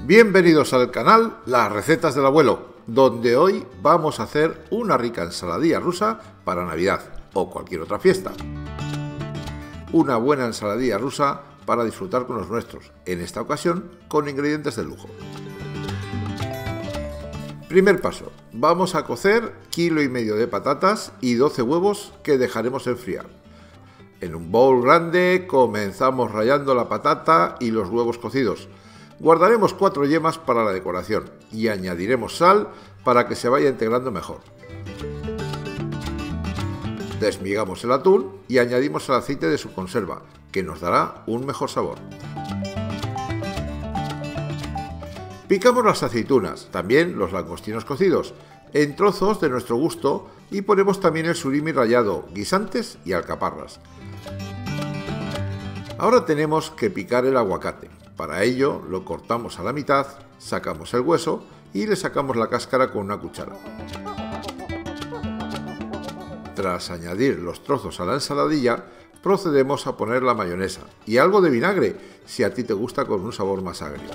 Bienvenidos al canal Las Recetas del Abuelo, donde hoy vamos a hacer una rica ensaladilla rusa para Navidad o cualquier otra fiesta. Una buena ensaladilla rusa para disfrutar con los nuestros, en esta ocasión con ingredientes de lujo. Primer paso, vamos a cocer 1,5 kilos de patatas y 12 huevos que dejaremos enfriar. En un bowl grande comenzamos rallando la patata y los huevos cocidos. Guardaremos 4 yemas para la decoración y añadiremos sal para que se vaya integrando mejor. Desmigamos el atún y añadimos el aceite de su conserva, que nos dará un mejor sabor. Picamos las aceitunas, también los langostinos cocidos, en trozos de nuestro gusto y ponemos también el surimi rallado, guisantes y alcaparras. Ahora tenemos que picar el aguacate. Para ello lo cortamos a la mitad, sacamos el hueso y le sacamos la cáscara con una cuchara. Tras añadir los trozos a la ensaladilla, procedemos a poner la mayonesa y algo de vinagre, si a ti te gusta con un sabor más agrio.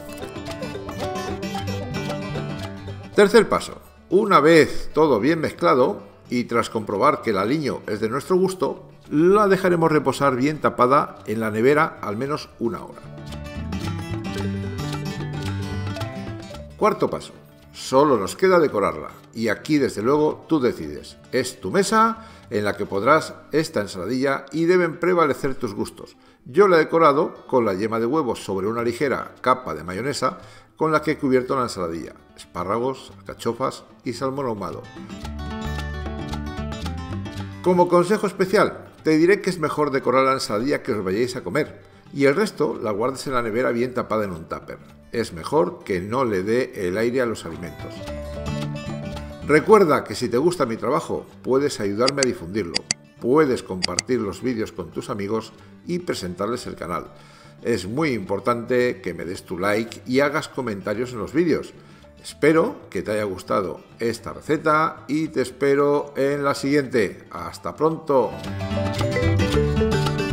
Tercer paso, una vez todo bien mezclado y tras comprobar que el aliño es de nuestro gusto, la dejaremos reposar bien tapada en la nevera al menos 1 hora. Cuarto paso, solo nos queda decorarla y aquí desde luego tú decides. Es tu mesa en la que podrás esta ensaladilla y deben prevalecer tus gustos. Yo la he decorado con la yema de huevos sobre una ligera capa de mayonesa con la que he cubierto la ensaladilla, espárragos, alcachofas y salmón ahumado. Como consejo especial, te diré que es mejor decorar la ensaladilla que os vayáis a comer y el resto la guardes en la nevera bien tapada en un tupper. Es mejor que no le dé el aire a los alimentos. Recuerda que si te gusta mi trabajo, puedes ayudarme a difundirlo. Puedes compartir los vídeos con tus amigos y presentarles el canal. Es muy importante que me des tu like y hagas comentarios en los vídeos. Espero que te haya gustado esta receta y te espero en la siguiente. ¡Hasta pronto!